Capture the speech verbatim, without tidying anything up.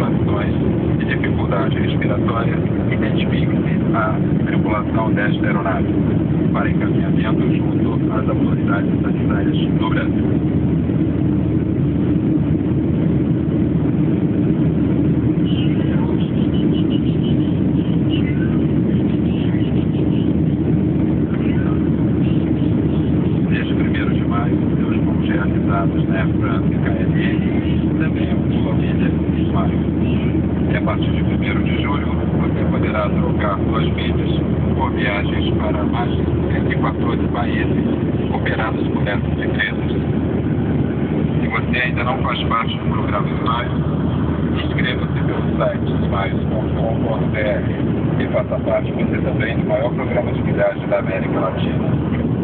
situações de dificuldade respiratória, identifique-se a tripulação desta aeronave para encaminhamento junto às autoridades sanitárias do Brasil. Realizados na Air France K L M, também o mídia Smile. E a partir de primeiro de julho, você poderá trocar suas milhas por viagens para mais de cento e quatorze países operados por essas empresas. Se você ainda não faz parte do programa Smile, inscreva-se pelo site smiles ponto com ponto br e faça parte você também do maior programa de milhagem da América Latina.